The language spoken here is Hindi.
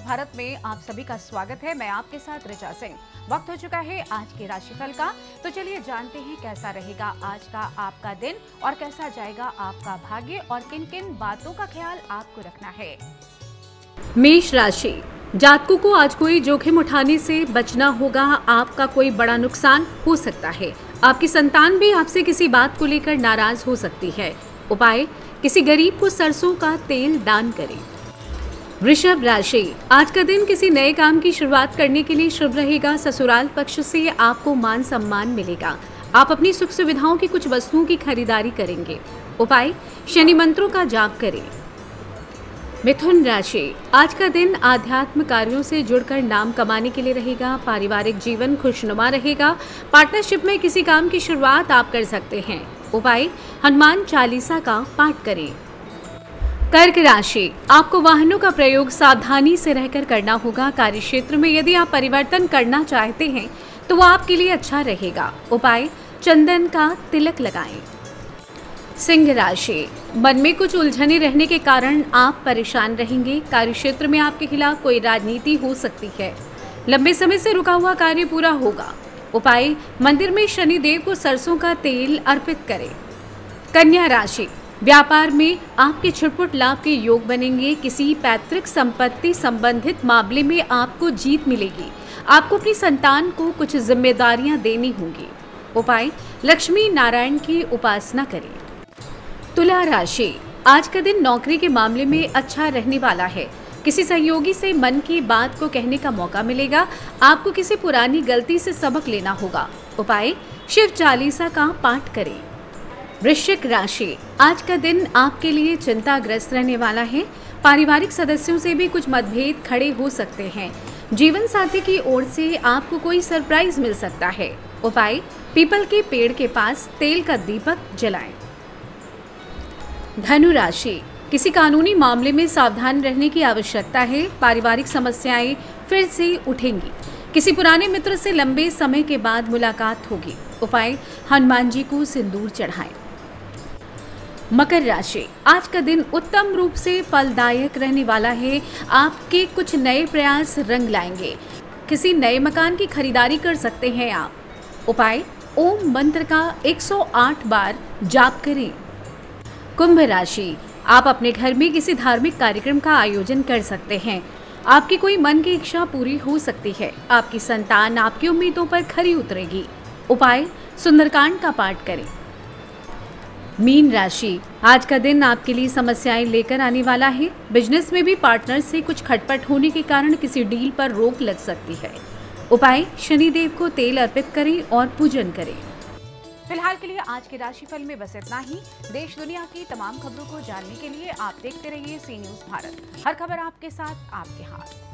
भारत में आप सभी का स्वागत है। मैं आपके साथ ऋचा सिंह। वक्त हो चुका है आज के राशिफल का, तो चलिए जानते हैं कैसा रहेगा आज का आपका दिन और कैसा जाएगा आपका भाग्य और किन किन बातों का ख्याल आपको रखना है। मेष राशि, जातकों को आज कोई जोखिम उठाने से बचना होगा। आपका कोई बड़ा नुकसान हो सकता है। आपकी संतान भी आपसे किसी बात को लेकर नाराज हो सकती है। उपाय, किसी गरीब को सरसों का तेल दान करें। वृषभ राशि, आज का दिन किसी नए काम की शुरुआत करने के लिए शुभ रहेगा। ससुराल पक्ष से आपको मान सम्मान मिलेगा। आप अपनी सुख सुविधाओं की कुछ वस्तुओं की खरीदारी करेंगे। उपाय, शनि मंत्रों का जाप करें। मिथुन राशि, आज का दिन आध्यात्म कार्यों से जुड़कर नाम कमाने के लिए रहेगा। पारिवारिक जीवन खुशनुमा रहेगा। पार्टनरशिप में किसी काम की शुरुआत आप कर सकते हैं। उपाय, हनुमान चालीसा का पाठ करें। कर्क राशि, आपको वाहनों का प्रयोग सावधानी से रहकर करना होगा। कार्यक्षेत्र में यदि आप परिवर्तन करना चाहते हैं तो वह आपके लिए अच्छा रहेगा। उपाय, चंदन का तिलक लगाएं। सिंह राशि, मन में कुछ उलझने रहने के कारण आप परेशान रहेंगे। कार्यक्षेत्र में आपके खिलाफ कोई राजनीति हो सकती है। लंबे समय से रुका हुआ कार्य पूरा होगा। उपाय, मंदिर में शनिदेव को सरसों का तेल अर्पित करें। कन्या राशि, व्यापार में आपके छुटपुट लाभ के योग बनेंगे। किसी पैतृक संपत्ति संबंधित मामले में आपको जीत मिलेगी। आपको अपनी संतान को कुछ जिम्मेदारियां देनी होंगी। उपाय, लक्ष्मी नारायण की उपासना करें। तुला राशि, आज का दिन नौकरी के मामले में अच्छा रहने वाला है। किसी सहयोगी से मन की बात को कहने का मौका मिलेगा। आपको किसी पुरानी गलती से सबक लेना होगा। उपाय, शिव चालीसा का पाठ करें। वृश्चिक राशि, आज का दिन आपके लिए चिंताग्रस्त रहने वाला है। पारिवारिक सदस्यों से भी कुछ मतभेद खड़े हो सकते हैं। जीवन साथी की ओर से आपको कोई सरप्राइज मिल सकता है। उपाय, पीपल के पेड़ के पास तेल का दीपक जलाएं। धनु राशि, किसी कानूनी मामले में सावधान रहने की आवश्यकता है। पारिवारिक समस्याएं फिर से उठेंगी। किसी पुराने मित्र से लंबे समय के बाद मुलाकात होगी। उपाय, हनुमान जी को सिंदूर चढ़ाएं। मकर राशि, आज का दिन उत्तम रूप से फलदायक रहने वाला है। आपके कुछ नए प्रयास रंग लाएंगे। किसी नए मकान की खरीदारी कर सकते हैं आप। उपाय, ओम मंत्र का 108 बार जाप करें। कुंभ राशि, आप अपने घर में किसी धार्मिक कार्यक्रम का आयोजन कर सकते हैं। आपकी कोई मन की इच्छा पूरी हो सकती है। आपकी संतान आपकी उम्मीदों पर खरी उतरेगी। उपाय, सुंदरकांड का पाठ करें। मीन राशि, आज का दिन आपके लिए समस्याएं लेकर आने वाला है। बिजनेस में भी पार्टनर से कुछ खटपट होने के कारण किसी डील पर रोक लग सकती है। उपाय, शनिदेव को तेल अर्पित करें और पूजन करें। फिलहाल के लिए आज के राशिफल में बस इतना ही। देश दुनिया की तमाम खबरों को जानने के लिए आप देखते रहिए सी न्यूज़ भारत। हर खबर आपके साथ, आपके हाथ।